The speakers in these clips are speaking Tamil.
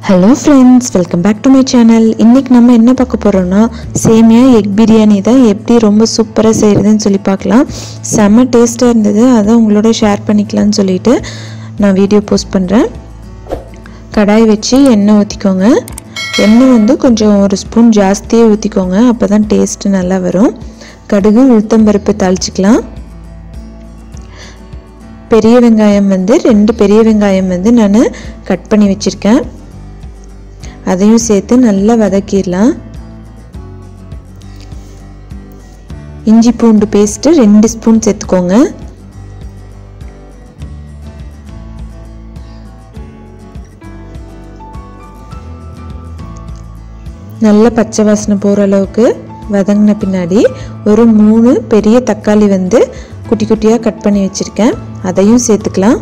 Hello friends, welcome back to my channel. இன்னைக்கு நம்ம என்ன பார்க்க போறோம்னா சேமியா எக் பிரியாணி தான் எப்படி ரொம்ப சூப்பரா செய்யறதுன்னு சொல்லி பார்க்கலாம். செம டேஸ்டா இருந்தது. அத உங்களோட ஷேர் பண்ணிக்கலாம்னு சொல்லிட்டு நான் வீடியோ போஸ்ட் பண்றேன். கடாய் வச்சு எண்ணெய் ஊத்திக்கோங்க. எண்ணெய் வந்து கொஞ்சம் ஒரு ஸ்பூன் ஜாஸ்தியே ஊத்திக்கோங்க. அப்பதான் டேஸ்ட் நல்லா வரும். கடுகு உளுத்தம் பருப்பு தாளிச்சுக்கலாம். பெரிய வெங்காயம் வந்து 2 பெரிய வெங்காயம் வந்து நான் கட் பண்ணி வச்சிருக்கேன். அதையும் சேர்த்து நல்லா வதக்கிடலாம். இஞ்சி பூண்டு பேஸ்ட் 2 ஸ்பூன் சேர்த்துக்கோங்க. நல்ல பச்சை வாசனை போற அளவுக்கு வதங்கின பின்னாடி ஒரு 3 பெரிய தக்காளி வந்து குட்டி குட்டியா கட் பண்ணி வச்சிருக்கேன். அதையும் சேர்த்துக்கலாம்.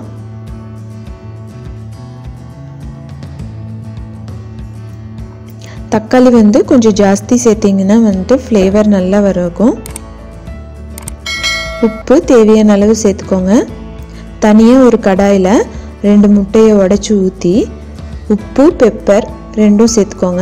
தக்காளி வந்து கொஞ்சம் ஜாஸ்தி சேர்த்தீங்கன்னா வந்து ஃப்ளேவர் நல்லா வரும். உப்பு தேவையான அளவு சேர்த்துக்கோங்க. தனியாக ஒரு கடாயில் 2 முட்டையை உடைச்சி ஊற்றி உப்பு பெப்பர் 2 சேர்த்துக்கோங்க.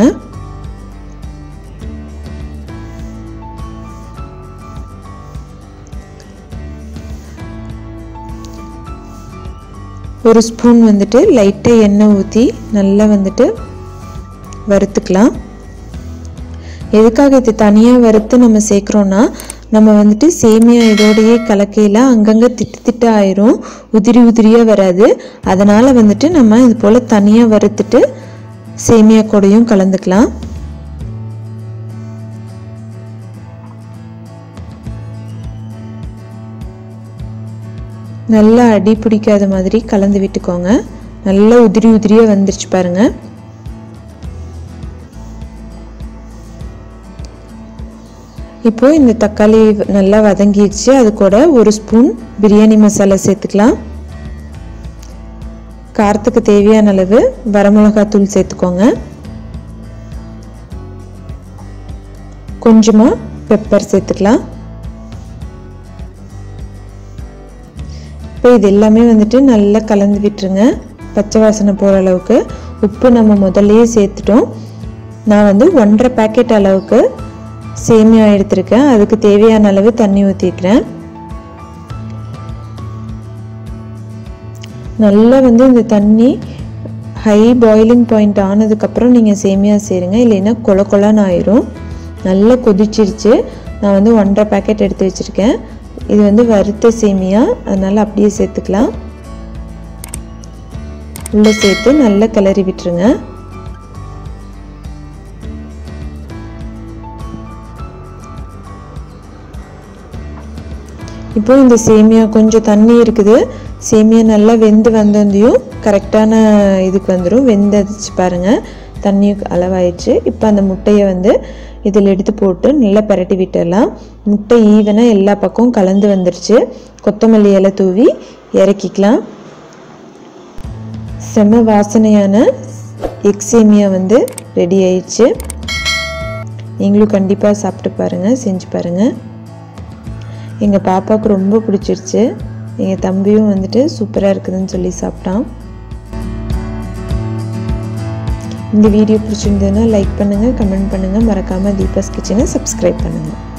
ஒரு ஸ்பூன் வந்துட்டு லைட்டாக எண்ணெய் ஊற்றி நல்லா வந்துட்டு வறுத்துக்கலாம். எதுக்காக இது தனியாக வறுத்து நம்ம சேர்க்குறோன்னா நம்ம வந்துட்டு சேமியா இதோடையே கலக்கையில் அங்கங்கே திட்டு ஆயிரும், உதிரியாக வராது. அதனால் வந்துட்டு நம்ம இது போல் தனியாக வறுத்துட்டு சேமியா கூடையும் கலந்துக்கலாம். நல்லா அடி பிடிக்காத மாதிரி கலந்து விட்டுக்கோங்க. நல்லா உதிரியாக வந்துருச்சு பாருங்க. இப்போ இந்த தக்காளி நல்லா வதங்கிடுச்சு. அது கூட ஒரு ஸ்பூன் பிரியாணி மசாலா சேர்த்துக்கலாம். காரத்துக்கு தேவையான அளவு வரமிளகாய் தூள் சேர்த்துக்கோங்க. கொஞ்சமா பெப்பர் சேர்த்துக்கலாம். இப்போ இது எல்லாமே வந்துட்டு நல்லா கலந்து விட்டுருங்க. பச்சை வாசனை போகிற அளவுக்கு. உப்பு நம்ம முதல்லயே சேர்த்துட்டோம். நான் வந்து 1.5 பேக்கெட் அளவுக்கு சேமியா எடுத்திருக்கேன். அதுக்கு தேவையான அளவு தண்ணி ஊற்றிக்கிறேன். நல்லா வந்து இந்த தண்ணி ஹை பாயிலிங் பாயிண்ட் ஆனதுக்கப்புறம் நீங்கள் சேமியா சேருங்க, இல்லைன்னா கொல கொலன்னு ஆயிரும். நல்லா கொதிச்சிருச்சு. நான் வந்து 1.5 பேக்கெட் எடுத்து வச்சுருக்கேன். இது வந்து வறுத்த சேமியா, அதனால் அப்படியே சேர்த்துக்கலாம். உள்ளே சேர்த்து நல்லா கிளறி விட்டுருங்க. இப்போ இந்த சேமியா கொஞ்சம் தண்ணி இருக்குது. சேமியா நல்லா வெந்து வந்ததையும் கரெக்டான இதுக்கு வந்துடும். வெந்துச்சு பாருங்கள், தண்ணி அளவாயிடுச்சு. இப்போ அந்த முட்டையை வந்து இதில் எடுத்து போட்டு நல்லா பரட்டி விட்டுடலாம். முட்டை ஈவனாக எல்லா பக்கமும் கலந்து வந்துடுச்சு. கொத்தமல்லி இலை தூவி இறக்கிக்கலாம். செம வாசனையான எக் சேமியா வந்து ரெடி ஆயிடுச்சு. நீங்களும் கண்டிப்பாக சாப்பிட்டு பாருங்கள், செஞ்சு பாருங்கள். எங்கள் பாப்பாவுக்கு ரொம்ப பிடிச்சிருச்சு. எங்கள் தம்பியும் வந்துட்டு சூப்பராக இருக்குதுன்னு சொல்லி சாப்பிட்டான். இந்த வீடியோ பிடிச்சிருந்ததுன்னா லைக் பண்ணுங்கள், கமெண்ட் பண்ணுங்கள். மறக்காமல் தீபாஸ் கிச்சனை சப்ஸ்கிரைப் பண்ணுங்கள்.